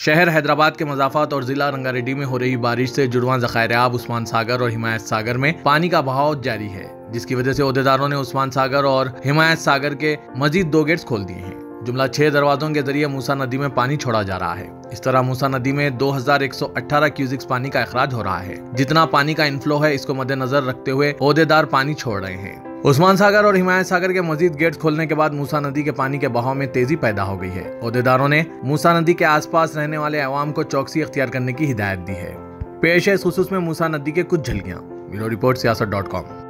शहर हैदराबाद के मज़ाफ़ात और जिला रंगारेड्डी में हो रही बारिश से जुड़वां ज़खायर आब उस्मान सागर और हिमायत सागर में पानी का बहाव जारी है, जिसकी वजह से ओहदेदारों ने उस्मान सागर और हिमायत सागर के मजीद 2 गेट्स खोल दिए हैं। जुमला 6 दरवाजों के जरिए मूसा नदी में पानी छोड़ा जा रहा है। इस तरह मूसा नदी में 2118 क्यूसिक्स पानी का अखराज हो रहा है। जितना पानी का इनफ्लो है, इसको मद्देनजर रखते हुए ओहदेदार पानी छोड़ रहे हैं। उस्मान सागर और हिमायत सागर के मजीद गेट्स खोलने के बाद मूसा नदी के पानी के बहाव में तेजी पैदा हो गई है। ओहदेदारों ने मूसा नदी के आसपास रहने वाले अवाम को चौकसी अख्तियार करने की हिदायत दी है। पेश है इस खुसूस में मूसा नदी के कुछ झलकियां। Bureau report siyaasat.com।